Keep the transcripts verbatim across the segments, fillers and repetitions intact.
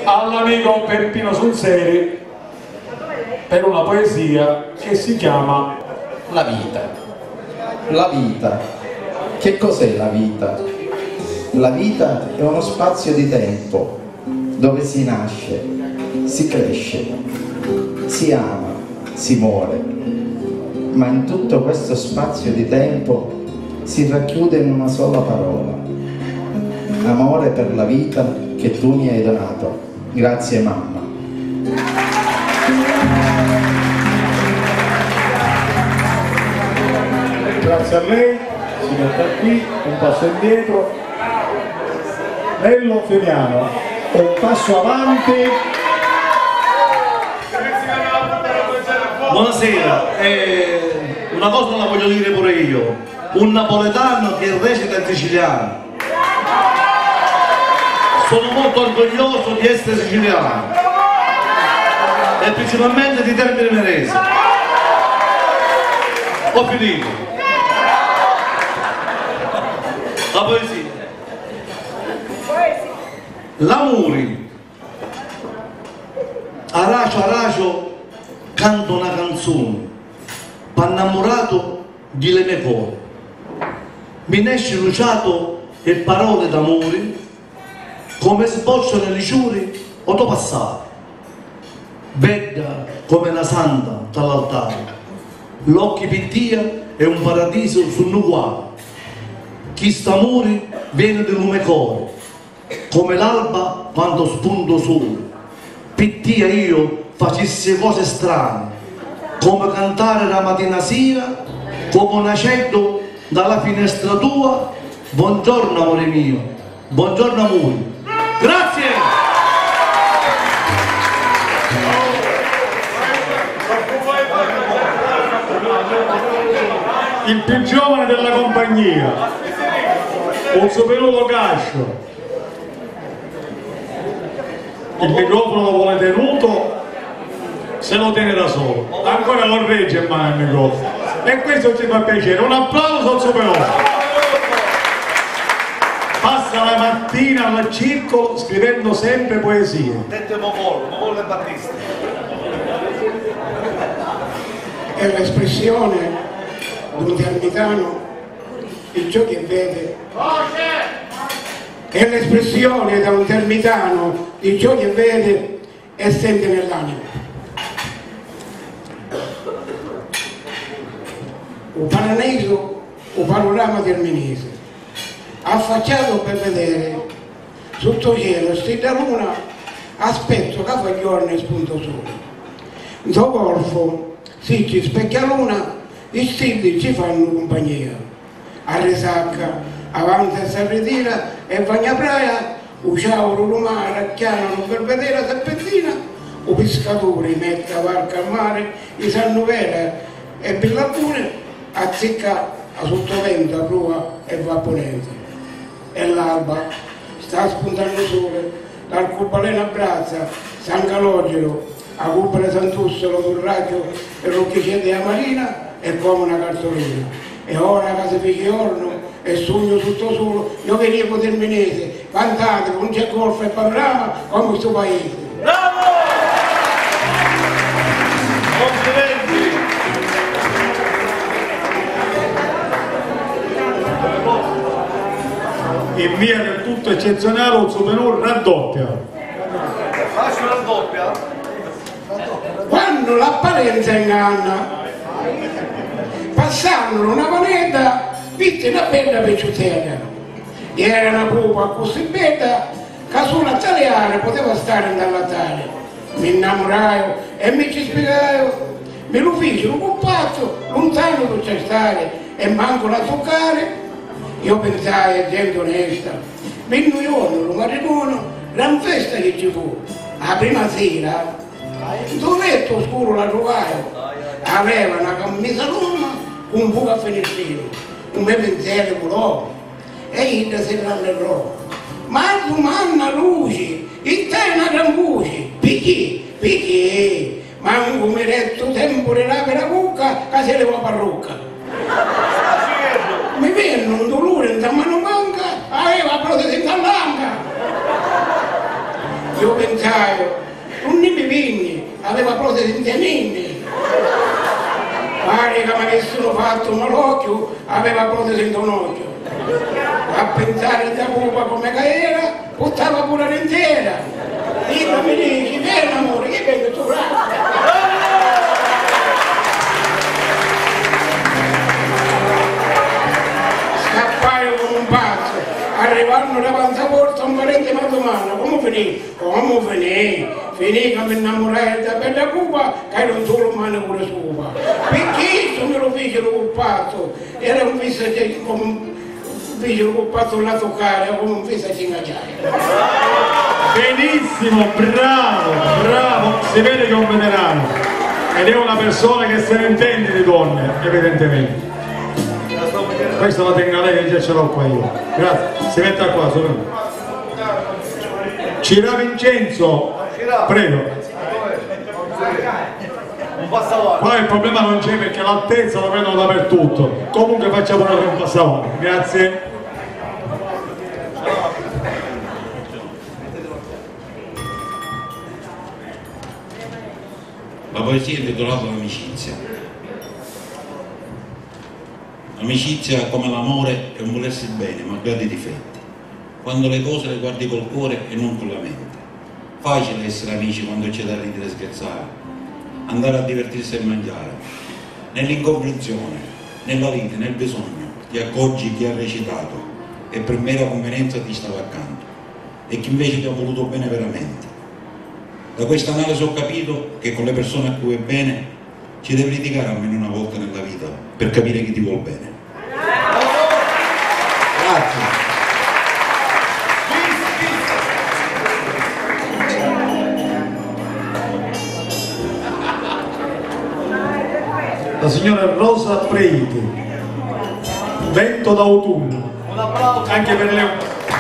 all'amico Peppino Sulseri per una poesia che si chiama La vita. La vita. Che cos'è la vita? La vita è uno spazio di tempo dove si nasce, si cresce, si ama, si muore, ma in tutto questo spazio di tempo si racchiude in una sola parola: amore per la vita che tu mi hai donato. Grazie mamma. Grazie a lei, si mette qui, un passo indietro. Nello Femiano, un passo avanti. Buonasera, eh, una cosa non la voglio dire pure io, un napoletano che recita il siciliano. Sono molto orgoglioso di essere siciliano e principalmente di Termini Imerese. Ho finito. La poesia. L'amore. Aracio aracio canto una canzone, pannamorato di le mie cuore. Mi ne esce luciato e parole d'amore, come sbocciano le ciuri o to passato. Bella come una santa dall'altare, l'occhi pittia e un paradiso sul nuguale. Chi st'amore viene di lume core, come l'alba quando spunto sole. Pittia io facessi cose strane, come cantare la mattina sera, come nascendo dalla finestra tua. Buongiorno amore mio, buongiorno amore. Grazie! Il più giovane della compagnia, un superuto cascio. Il microfono lo vuole tenuto, se lo tiene da solo, ancora lo regge in mano il microfono, e questo ci fa piacere. Un applauso al superuomo. Passa la mattina al circolo scrivendo sempre poesie. Detto Mopolo, Mopolo e Battista. È l'espressione di un termitano di ciò che vede. È l'espressione da un termitano di ciò che vede e sente nell'anima. Un paraneso, un panorama terminese, affacciato per vedere sotto cielo stella luna, aspetto che fa giorno e spunto sole. Do golfo, si ci specchia luna, i stili ci fanno compagnia. A risacca, avanti e si ritira e bagna praia, un ciauro lumare chiamano per vedere la serpentina, un pescatore mette la barca al mare, i sanno vera e per lagune, azzecca a sottovento, a prua e va a ponente. E l'alba sta spuntando il sole, l'arcobaleno abbraccia, San Calogero, a cupole Sant'Ussolo sul raggio e l'occhicetta della marina è come una cartolina. E ora che si fece giorno e sogno tutto solo, io venivo terminese, cantate con c'è golf e panorama come questo paese. Bravo! Complimenti! In via del tutto eccezionale un superuomo raddoppia. Faccio una doppia. Quando l'apparenza inganna, passando una moneta, viste una bella picciutella. Era una pupa così bella che sulla italiana poteva stare in dall'Italia. Mi innamorai e mi ci spiegai, me lo feci un pupazzo, lontano da c'è stare e manco la toccare. Io pensai a gente onesta, venne un giorno, un matrimonio, gran festa che ci fu. La prima sera, in un letto scuro la trovai, aveva una camisa lunga, un buco a finestrino, un mio pensiero volò, e io si rallegrò. Ma tu manna luce, e te una gran voce, picchi, picchi, ma un comeretto tempo di là per la cucca, che se leva parrucca. Mi venne un dolore in mano manca, aveva protesi in l'anca. io pensai, un Pipinni aveva protesi in tenini, pare che mi avessero fatto un occhio, aveva protesi in un occhio. A pensare da Cuba come che era, portava pure l'intera. Io mi dici, vieni amore, che bello tu scappai come un pazzo, arrivando davanti a porta un parente mi domanda, come finì? Come finì? Finì che mi innamorai da bella Cuba, che era un solo mano pure sua. Perché me lo fecero col pazzo? Era un viso come un fecero col pazzo la toccare, come un viso a cingacciare. Benissimo, bravo, bravo, si vede che è un veterano ed è una persona che se ne intende di donne, evidentemente. Questo la tengo a lei che già ce l'ho qua io. Grazie, si metta qua, solo. Cira Vincenzo, prego. Qua il problema non c'è perché l'altezza lo vedono dappertutto. Comunque facciamo un passo avanti. Grazie. La poesia è intitolata L'amicizia. L'amicizia come l'amore è un volersi bene, malgrado i difetti. Quando le cose le guardi col cuore e non con la mente. Facile essere amici quando c'è da ridere e scherzare, andare a divertirsi e mangiare. Nell'incomprensione, nella lite, nel bisogno, ti accorgi chi ha recitato e per mera convenienza ti stava accanto e chi invece ti ha voluto bene veramente. Da questa analisi ho capito che con le persone a cui è bene ci devi litigare almeno una volta nella vita per capire chi ti vuol bene. Grazie. La signora Rosa Preiti, Vento d'autunno. Un applauso anche per le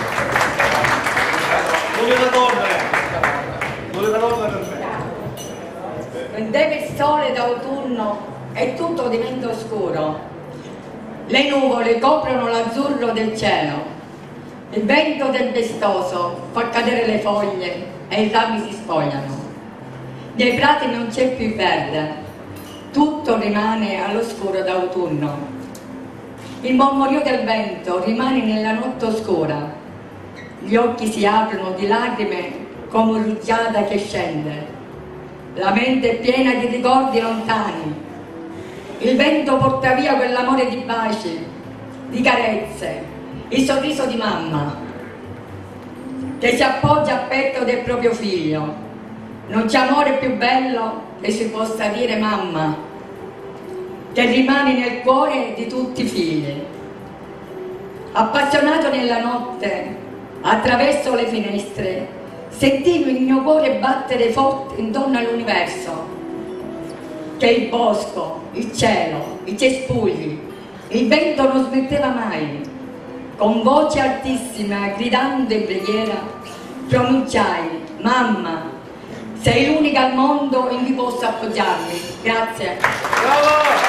voleva donne voleva donne per me. Vendeva il sole d'autunno e tutto diventa scuro. Le nuvole coprono l'azzurro del cielo. Il vento tempestoso fa cadere le foglie e i rami si spogliano. Nei prati non c'è più verde. Tutto rimane all'oscuro d'autunno. Il mormorio del vento rimane nella notte oscura. Gli occhi si aprono di lacrime come rugiada che scende. La mente è piena di ricordi lontani. Il vento porta via quell'amore di baci, di carezze, il sorriso di mamma che si appoggia al petto del proprio figlio. Non c'è amore più bello che si possa dire mamma, che rimane nel cuore di tutti i figli. Appassionato nella notte, attraverso le finestre, sentivo il mio cuore battere forte intorno all'universo, che il bosco, il cielo, i cespugli, il vento non smetteva mai. Con voce altissima, gridando in preghiera, pronunciai: mamma, sei l'unica al mondo in cui posso appoggiarmi. Grazie. Bravo!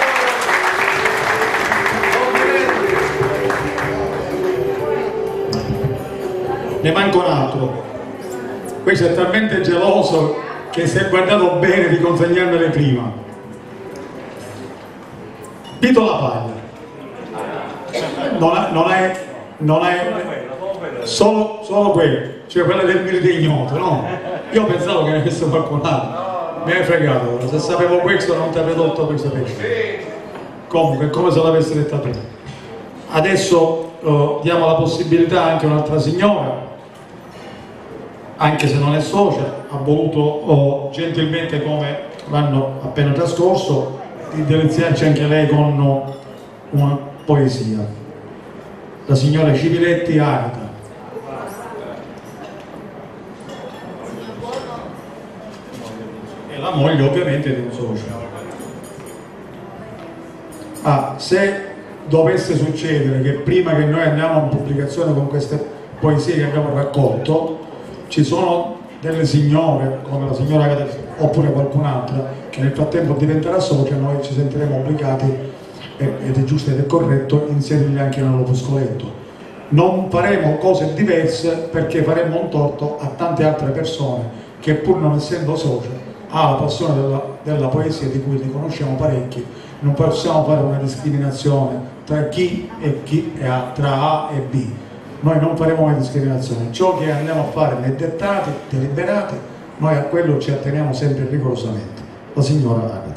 Ne manca un altro. Questo è talmente geloso che si è guardato bene di consegnarmele prima. Pito la paglia. Non è, non è, non è solo, solo quello, cioè quella del milite ignoto, no? Io pensavo che ne avesse qualcun altro. Mi hai fregato, se sapevo questo non ti avrei tolto questo pesce. Comunque è come se l'avessi detta tu. Adesso uh, diamo la possibilità anche a un'altra signora, anche se non è socia, ha voluto oh, gentilmente, come l'anno appena trascorso, di deliziarci anche lei con oh, una poesia. La signora Civiletti Agata. E la moglie ovviamente di un socio. Ah, se dovesse succedere che prima che noi andiamo in pubblicazione con queste poesie che abbiamo raccolto, ci sono delle signore, come la signora Agata oppure qualcun'altra, che nel frattempo diventerà socia, noi ci sentiremo obbligati, ed è giusto ed è corretto, inserirli anche nell'opuscoletto. non faremo cose diverse, perché faremmo un torto a tante altre persone che, pur non essendo soci, ha la passione della, della poesia, di cui li conosciamo parecchi. Non possiamo fare una discriminazione tra chi e chi e A, tra A e B. Noi non faremo mai discriminazione. Ciò che andiamo a fare nei dettati deliberati, noi a quello ci atteniamo sempre rigorosamente. La signora Agata.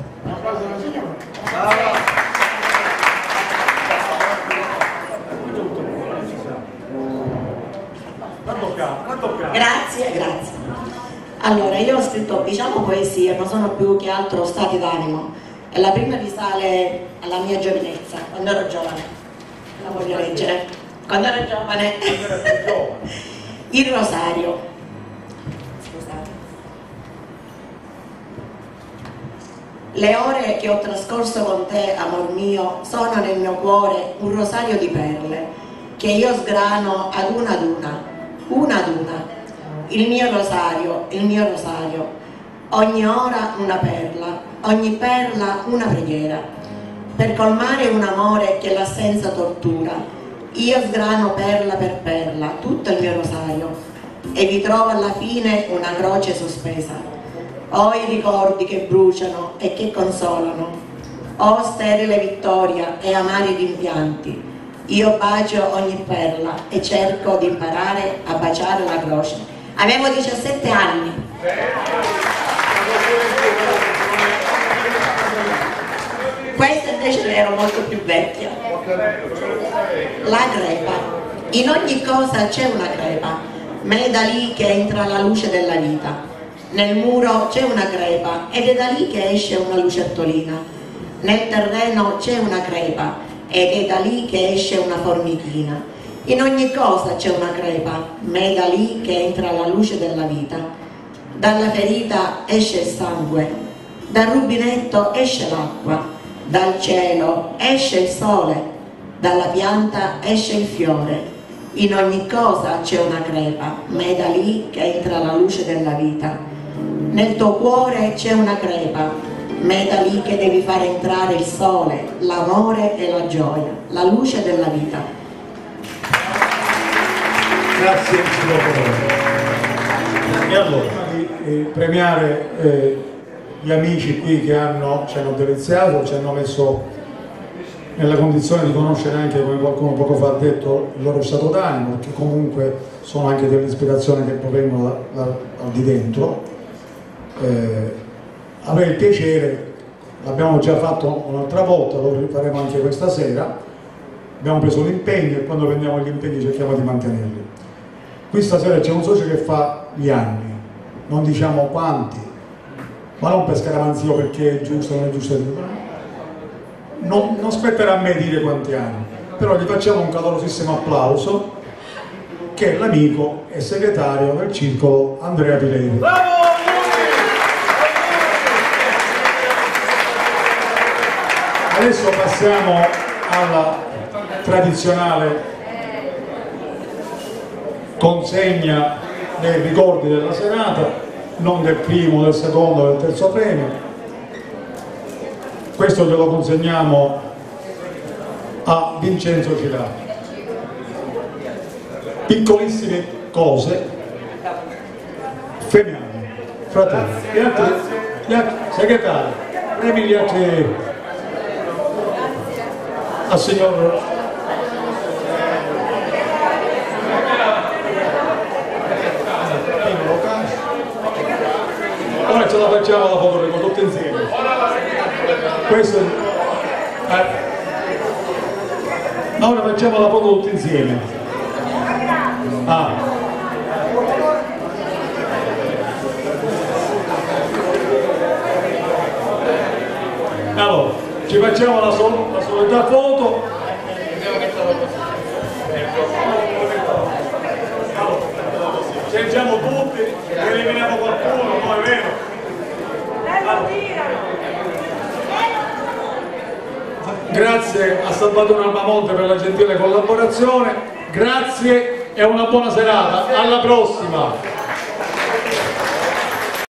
Grazie, grazie. Allora, io ho scritto, diciamo, poesie, ma sono più che altro stati d'animo. E la prima risale alla mia giovinezza, quando ero giovane. La voglio leggere. Quando ero giovane. Il rosario. Scusate. Le ore che ho trascorso con te, amor mio, sono nel mio cuore un rosario di perle che io sgrano ad una ad una, una ad una. Il mio rosario, il mio rosario, ogni ora una perla, ogni perla una preghiera, per colmare un amore che l'assenza tortura. Io sgrano perla per perla tutto il mio rosario e vi trovo alla fine una croce sospesa. Oh, i ricordi che bruciano e che consolano, oh sterile vittoria e amari rimpianti. Io bacio ogni perla e cerco di imparare a baciare la croce. Avevo diciassette anni. Questa invece ero molto più vecchia. La crepa. In ogni cosa c'è una crepa, ma è da lì che entra la luce della vita. Nel muro c'è una crepa ed è da lì che esce una lucertolina. Nel terreno c'è una crepa ed è da lì che esce una formichina. In ogni cosa c'è una crepa, ma è da lì che entra la luce della vita. Dalla ferita esce il sangue, dal rubinetto esce l'acqua, dal cielo esce il sole, dalla pianta esce il fiore. In ogni cosa c'è una crepa, ma è da lì che entra la luce della vita. Nel tuo cuore c'è una crepa, ma è da lì che devi fare entrare il sole, l'amore e la gioia, la luce della vita. Grazie, e allora di eh, premiare eh, gli amici qui che hanno, ci hanno deliziato, ci hanno messo nella condizione di conoscere anche, come qualcuno poco fa ha detto, il loro stato d'animo, perché comunque sono anche delle ispirazioni che provengono da, da, da di dentro. Eh, avere il piacere, l'abbiamo già fatto un'altra volta, lo rifaremo anche questa sera, abbiamo preso l'impegno e quando prendiamo gli impegni cerchiamo di mantenerli. Qui stasera c'è un socio che fa gli anni, non diciamo quanti, ma non per scaramanzia, perché è giusto o non è giusto, non, non spetterà a me dire quanti anni, però gli facciamo un calorosissimo applauso, che è l'amico e segretario del circolo Andrea Pileri. Bravo! Adesso passiamo alla tradizionale consegna dei ricordi della serata, non del primo, del secondo, del terzo premio. Questo glielo consegniamo a Vincenzo Cirati. Piccolissime cose, femminili, fratelli, gli altri, gli altri segretari, premi gli altri al signor ora ce la facciamo la foto con tutti insieme. Questo eh. ora facciamo la foto tutti insieme. Ah. Allora, ci facciamo la, sol la solita foto. Sentiamo tutti, eliminiamo qualcuno, no è vero? Grazie a Salvatore Albamonte per la gentile collaborazione, grazie e una buona serata, alla prossima!